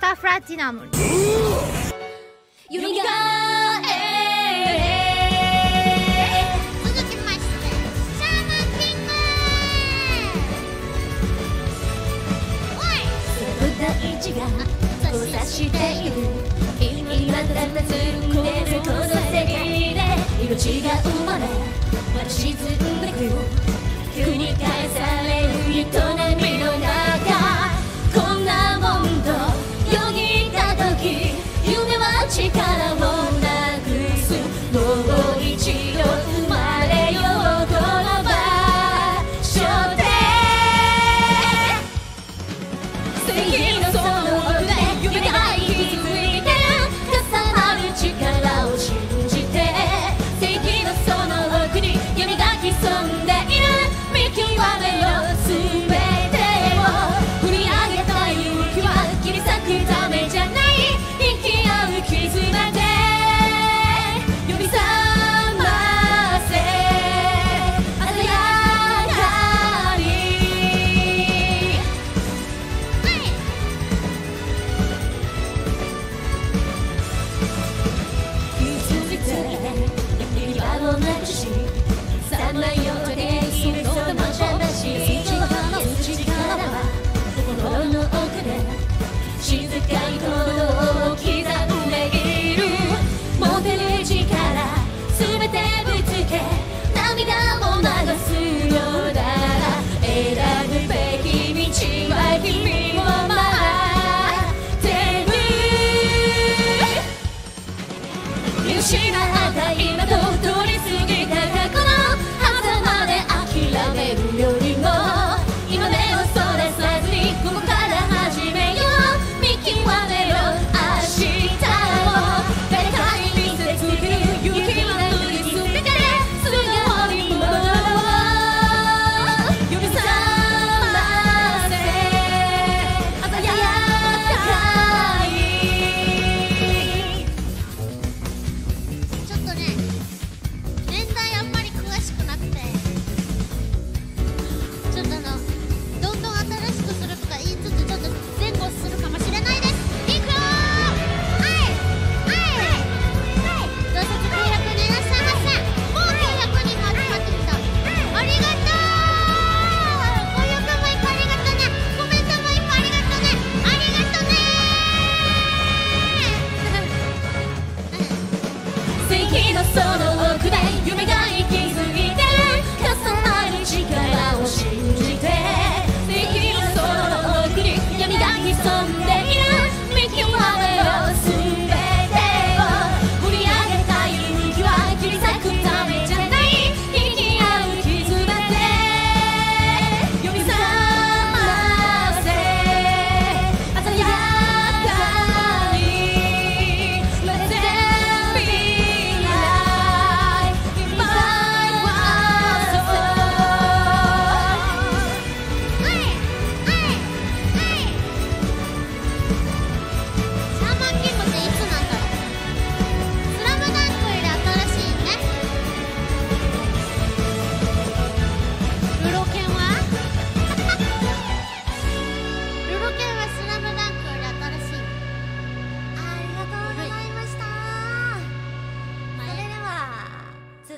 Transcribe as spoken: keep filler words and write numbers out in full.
カプラチナム。 よみがえ続きましてシャーマンキング。おいその大地が交差している今たたずんでるこの世界で命が生まれまた沈んでく繰り返される営みの中こんなもんとよぎった時夢は力をなくすもう一度生まれようこの場所で正義のその奥で夢が息づいてる重なる力を信じて正義のその奥に闇が潜んでいる見極めろ全てを振り上げた勇気は切り裂くためじゃない生き合う絆で呼び覚ませ鮮やかに傷ついて指輪をなくしさまよっている人もしゃべし一度放つ力は心の奥で静かに鼓動を刻んでいる持てる力全てぶつけ涙を流すのなら選ぶべき道は君を待ってる見失った今と通り過ぎた過去の狭間で諦めるよりも今目をそらさずにここから始めよう見極めろ明日を誰かに見せつける勇気は無理すべて素顔に戻ろう呼び覚ませ鮮やかにちょっとね年代あんまり詳しくなくてちょっとあのどんどん新しくするとか言いつつちょっと前後するかもしれないです。いくよー。はいはいはいどうぞ契約にいらっしゃいませ。もう契約にも集まってきた。ありがとう。ご予約もいっぱいありがとうね。コメントもいっぱいありがとうね。ありがとうね正義のその